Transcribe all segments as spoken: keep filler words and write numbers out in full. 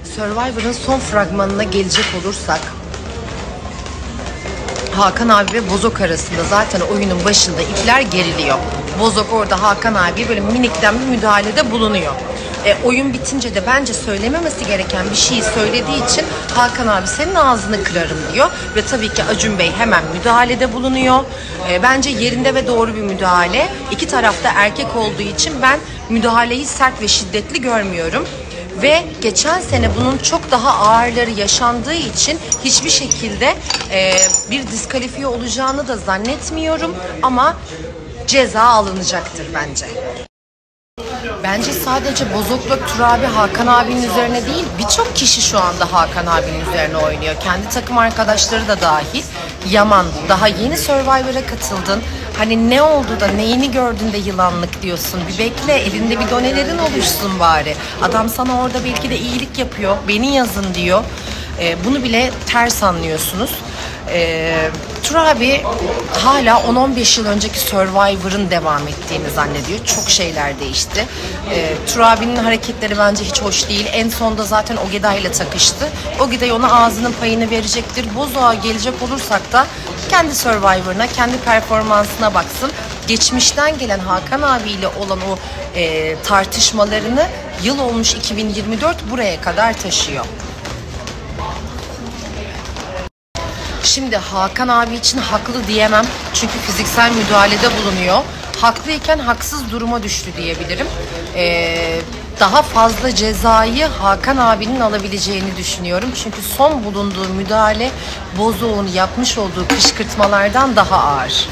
Survivor'ın son fragmanına gelecek olursak, Hakan abi ve Bozok arasında zaten oyunun başında ipler geriliyor. Bozok orada Hakan abi böyle minikten bir müdahalede bulunuyor. E, oyun bitince de bence söylememesi gereken bir şeyi söylediği için Hakan abi senin ağzını kırarım diyor. Ve tabii ki Acun Bey hemen müdahalede bulunuyor. E, bence yerinde ve doğru bir müdahale. İki tarafta erkek olduğu için ben müdahaleyi sert ve şiddetli görmüyorum. Ve geçen sene bunun çok daha ağırları yaşandığı için hiçbir şekilde e, bir diskalifiye olacağını da zannetmiyorum. Ama ceza alınacaktır bence. Bence sadece Bozok'la Turabi Hakan abinin üzerine değil, birçok kişi şu anda Hakan abinin üzerine oynuyor. Kendi takım arkadaşları da dahil. Yaman, daha yeni Survivor'a katıldın. Hani ne oldu da neyini gördün de yılanlık diyorsun. Bir bekle, elinde bir donelerin oluşsun bari. Adam sana orada belki de iyilik yapıyor. Beni yazın diyor. Ee, bunu bile ters anlıyorsunuz. Ee, Turabi hala on on beş yıl önceki Survivor'ın devam ettiğini zannediyor. Çok şeyler değişti. Ee, Turabi'nin hareketleri bence hiç hoş değil. En sonda zaten Ogeda ile takıştı. Ogeda ona ağzının payını verecektir. Bozok'a gelecek olursak da kendi Survivor'ına, kendi performansına baksın. Geçmişten gelen Hakan abiyle olan o e, tartışmalarını yıl olmuş iki bin yirmi dört buraya kadar taşıyor. Şimdi Hakan abi için haklı diyemem. Çünkü fiziksel müdahalede bulunuyor. Haklıyken haksız duruma düştü diyebilirim. Ee, daha fazla cezayı Hakan abinin alabileceğini düşünüyorum. Çünkü son bulunduğu müdahale Bozok'un yapmış olduğu kışkırtmalardan daha ağır.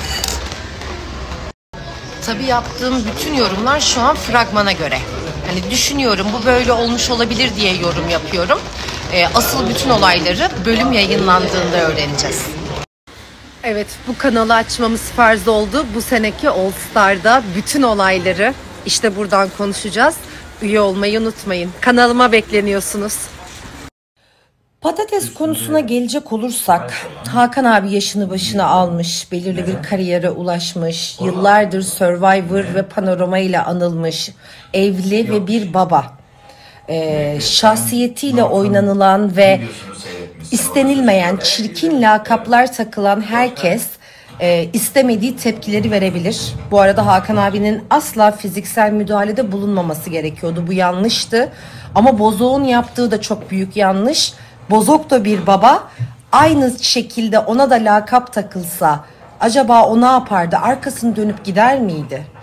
Tabii yaptığım bütün yorumlar şu an fragmana göre. Hani düşünüyorum bu böyle olmuş olabilir diye yorum yapıyorum. Asıl bütün olayları bölüm yayınlandığında öğreneceğiz. Evet, bu kanalı açmamız farz oldu. Bu seneki All Star'da bütün olayları işte buradan konuşacağız. Üye olmayı unutmayın. Kanalıma bekleniyorsunuz. Patates konusuna gelecek olursak, Hakan abi yaşını başına almış, belirli bir kariyere ulaşmış, yıllardır Survivor ve Panorama ile anılmış, evli ve bir baba. Ee, şahsiyetiyle oynanılan ve istenilmeyen çirkin lakaplar takılan herkes e, istemediği tepkileri verebilir. Bu arada Hakan abinin asla fiziksel müdahalede bulunmaması gerekiyordu. Bu yanlıştı. Ama Bozok'un yaptığı da çok büyük yanlış. Bozok da bir baba. Aynı şekilde ona da lakap takılsa acaba o ne yapardı? Arkasını dönüp gider miydi?